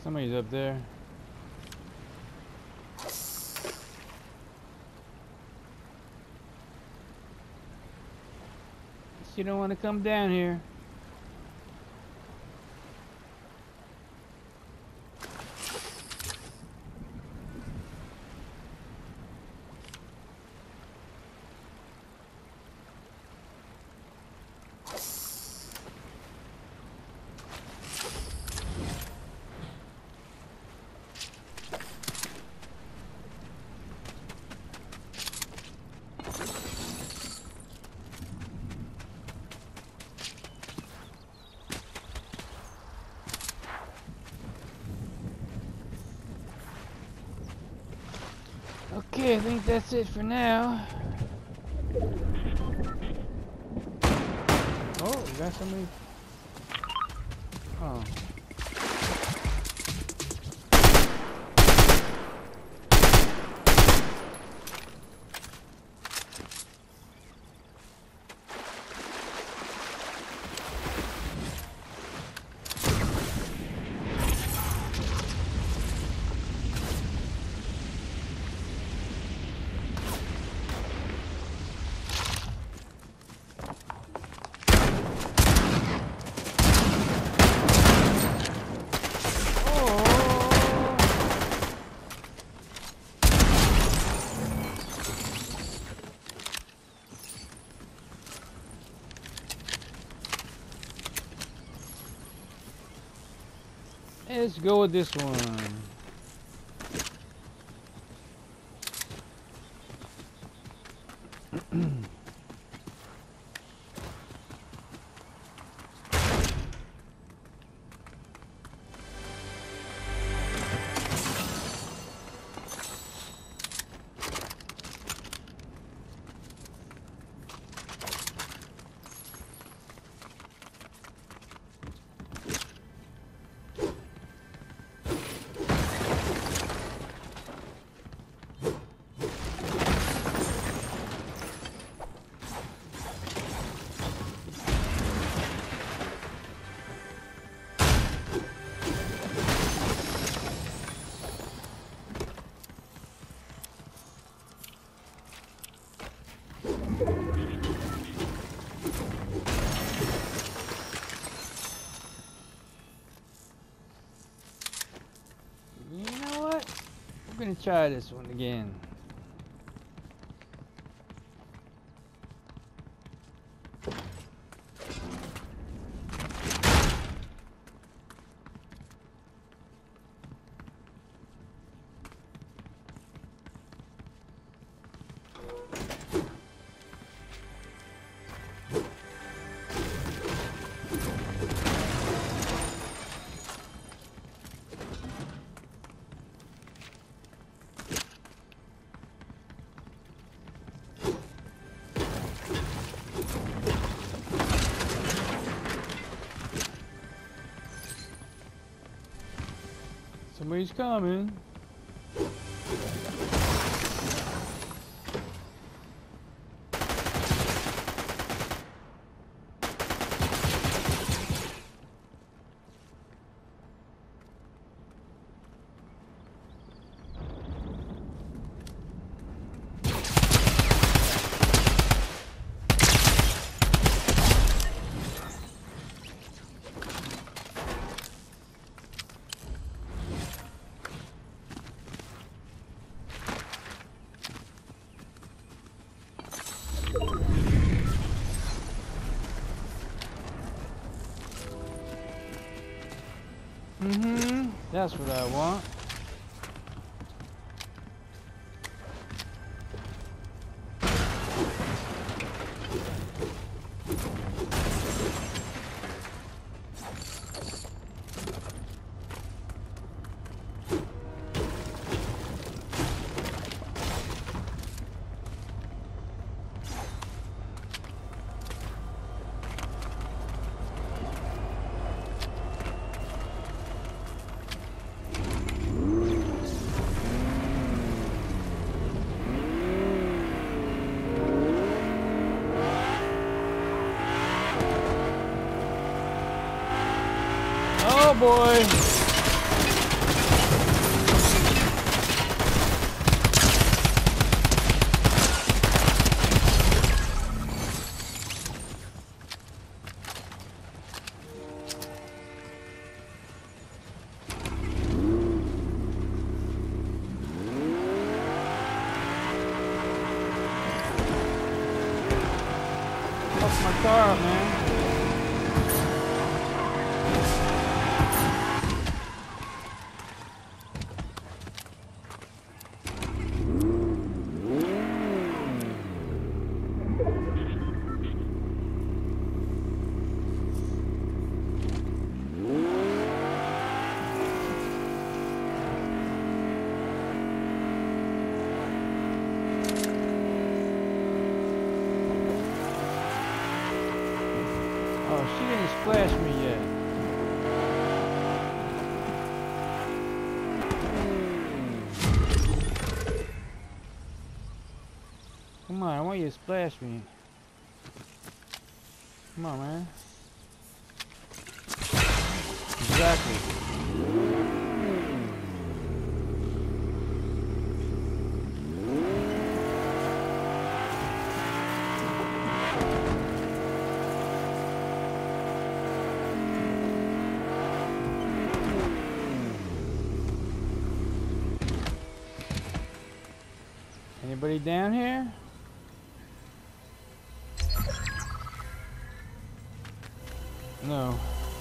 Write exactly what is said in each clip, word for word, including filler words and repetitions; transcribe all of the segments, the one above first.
Somebody's up there. You don't want to come down here. Okay, I think that's it for now. Oh, we got somebody. Oh. Let's go with this one. I'm gonna try this one again. Somebody's coming. Mm-hmm. That's what I want. Oh boy. car up, man. Oh, she didn't splash me yet. Come on, I want you to splash me. Come on, man. Exactly. Anybody down here? No.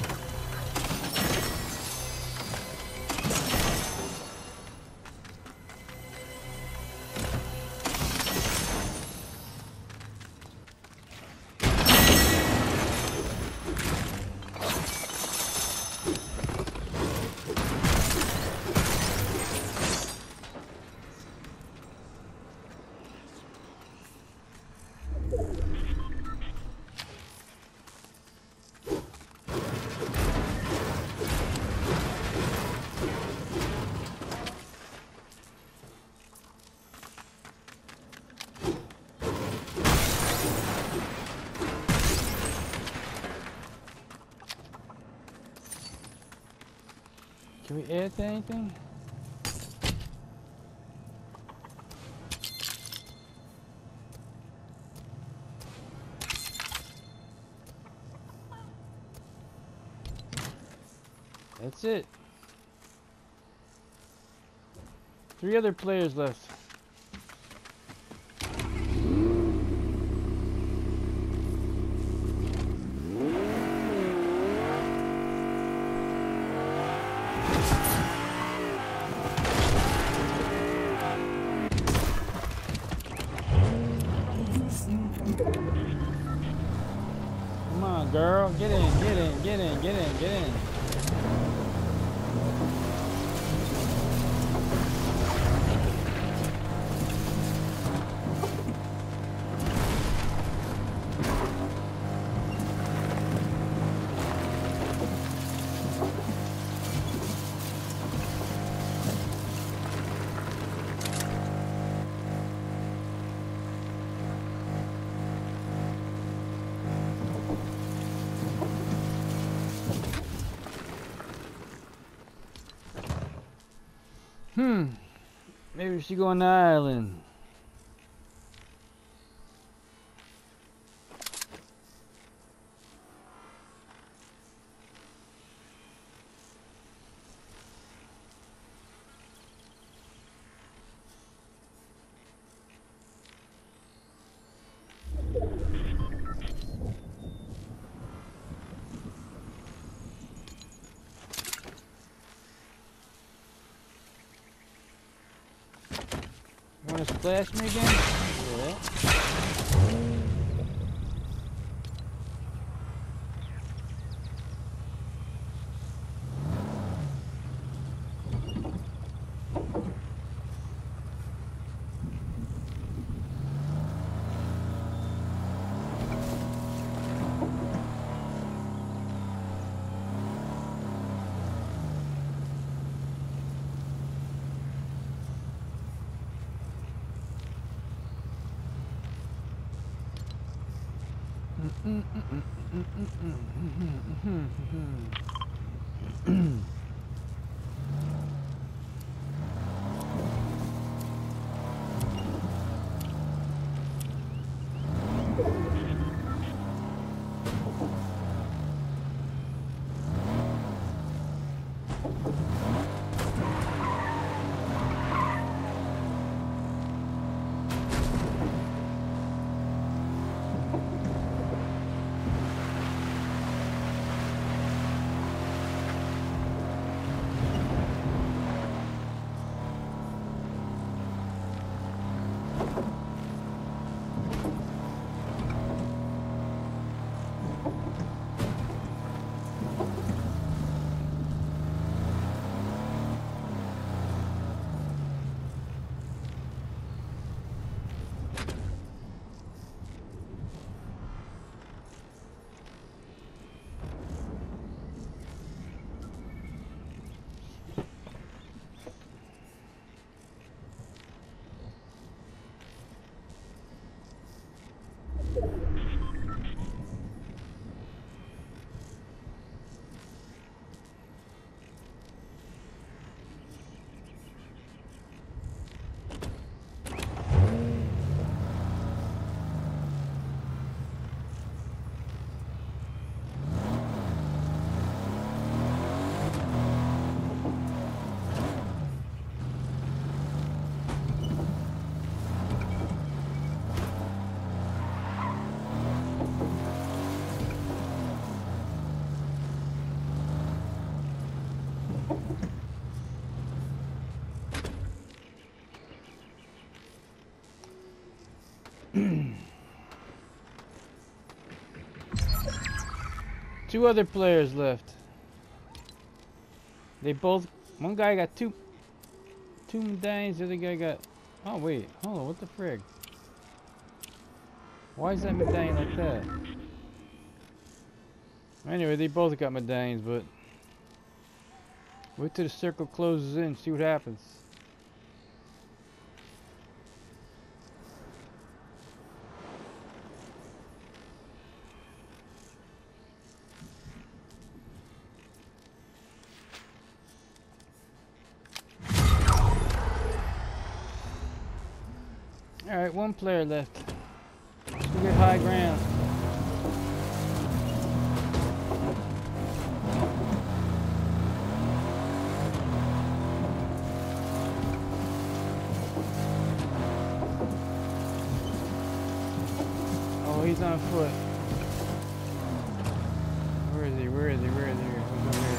Can we add to anything? That's it. Three other players left. Come on, girl. Get in, get in, get in, get in, get in. Hmm. Maybe we should go on the island. You wanna splash me again? Yeah. Two other players left. They both. One guy got two. Two medallions. The other guy got. Oh wait, hold on. What the frig? Why is that medallion like that? Anyway, they both got medallions, but wait till the circle closes in. See what happens. Alright, one player left. Let's go get high ground. Oh, he's on foot. Where is he? Where is he? Where is he? Who's over here?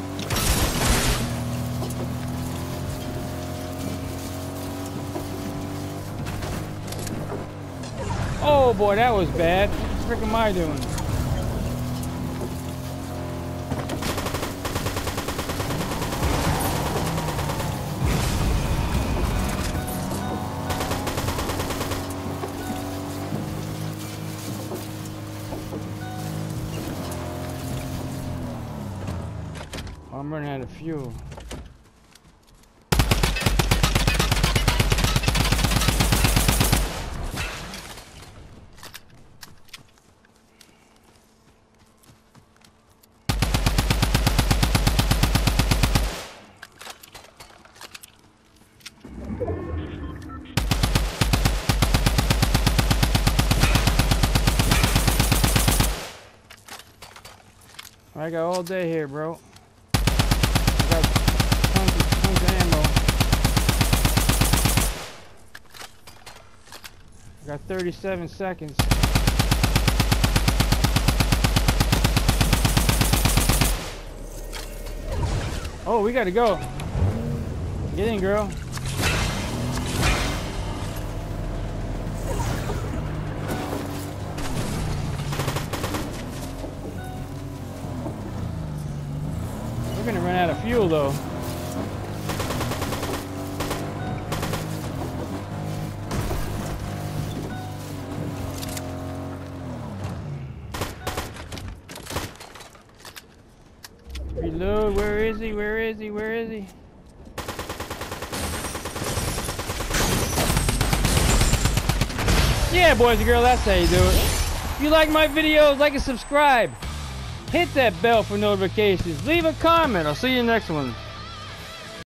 Oh boy, that was bad. What the frick am I doing? I'm running out of fuel. I got all day here, bro. I got tons of, tons of ammo. I got thirty-seven seconds. Oh, we gotta go. Get in, girl. We're gonna run out of fuel though. Reload, where is he? Where is he? Where is he? Yeah, boys and girls, that's how you do it. If you like my videos, like and subscribe. Hit that bell for notifications. Leave a comment. I'll see you in the next one.